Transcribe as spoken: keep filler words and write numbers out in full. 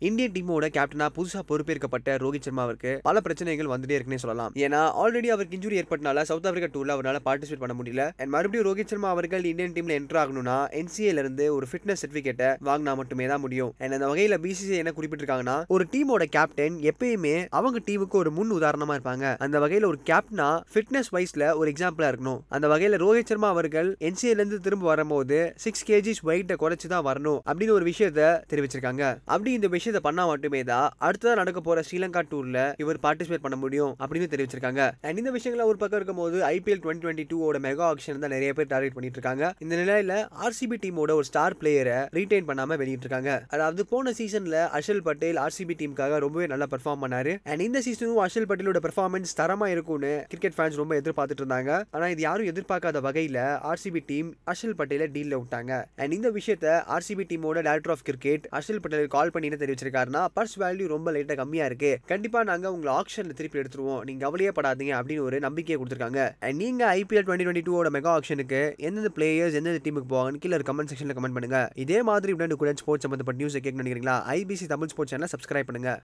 Indian டீமோட கேப்டனா புதுசா பொறுப்பேற்கப்பட்ட ரோஹித் சர்மாவுக்கு பல பிரச்சனைகள் வந்துட்டே இருக்குன்னு சொல்லலாம். ஏன்னா ஆல்ரெடி அவருக்கு இன்ஜுரி ஏற்பட்டனால சவுத் ஆப்பிரிக்கா டூர்ல அவரால் பார்ட்டிசிபேட் பண்ண முடியல. அண்ட் மறுபடியும் ரோஹித் சர்மா அவர்கள் இந்தியன் டீம்ல என்டர் ஆகணும்னா என்சிஏல இருந்து ஒரு ஃபிட்னஸ் சர்டிபிகேட்டை வாங்கினா மட்டுமே தான் முடியும். அண்ட் அந்த வகையில பிசிசிஐ என்ன குறிப்பிட்டிருக்காங்கன்னா, ஒரு டீமோட கேப்டன் எப்பயுமே அவங்க டீமுக்கு ஒரு முன் உதாரணமா இருப்பாங்க. அந்த வகையில ஒரு கேப்டனா ஃபிட்னஸ் வைஸ்ல ஒரு எக்ஸாம்பிளா இருக்கணும். அந்த வகையில ரோஹித் சர்மா அவர்கள் என்சிஏல இருந்து திரும்ப வரும்போது சிக்ஸ் கேஜிஸ் வெயிட்டை குறைச்சு தான் வரணும் அப்படின்னு ஒரு விஷயத்தை தெரிவிச்சிருக்காங்க. அப்படி இந்த விஷயத்தை பண்ணா மட்டுமே தான் அடுத்ததான் நடக்க போற ஸ்ரீலங்கா டூர்ல இவர் பார்ட்டிசிபேட் பண்ண முடியும் அப்படின்னு தெரிவிச்சிருக்காங்க. அண்ட் இந்த விஷயங்கள ஒரு பக்கம் இருக்கும்போது ஐபிஎல் டுவெண்ட்டி டுவெண்ட்டி டூ ஓட மெகா ஆக்ஷன் தான் நிறைய பேர் டார்கெட் பண்ணிட்டு இருக்காங்க. இந்த நிலையில ஆர்சிபி டீமோட ஒரு ஸ்டார் பிளேயரை ரீடைன் பண்ணாம வெளியிட்டு இருக்காங்க. அதாவது போன சீசன்ல ஹர்ஷல் பட்டேல் ஆர்சிபி டீமுக்காக ரொம்பவே நல்லா பெர்ஃபார்ம் பண்ணாரு. அண்ட் இந்த சீசனும் ஹர்ஷல் பட்டேலோட பெர்ஃபார்மன்ஸ் தரமா இருக்கும்னு கிரிக்கெட் ஃபேன்ஸ் ரொம்ப எதிர்பார்த்துட்டு இருந்தாங்க. ஆனா இது யாரும் எதிர்பார்க்காத வகையில ஆர்சிபி டீம் ஹர்ஷல் பட்டேலை டீல்ல விட்டாங்க. அண்ட் இந்த விஷயத்தை ஆர்சிபி டீமோட director of cricket Harshal Patel call பண்ணி தெரிவிச்சிருக்காருன்னா, பர்ஸ் வேல்யூ ரொம்ப லைட்டா கம்மியா இருக்கு, கண்டிப்பா நாங்க உங்களை ஆக்ஷன்ல திருப்பி எடுத்துருவோம், நீங்க கவலையே படாதீங்க அப்படின்னு ஒரு நம்பிக்கையை கொடுத்திருக்காங்க. அண்ட் நீங்க ஐபிஎல் டுவெண்ட்டி டுவெண்ட்டி டூ ஓட மெகா ஆக்ஷனுக்கு எந்தெந்த பிளேயர்ஸ் எந்தெந்த டீமுக்கு போவாங்கன்னு கீழே கமெண்ட் செக்ஷன்ல கமெண்ட் பண்ணுங்க. இதே மாதிரி ஸ்போர்ட்ஸ் சம்பந்தப்பட்ட நியூஸ் கேட்க நினைக்கிறீங்களா? ஐபிசி தமிழ் ஸ்போர்ட்ஸ் சேனலை சப்ஸ்கிரைப் பண்ணுங்க.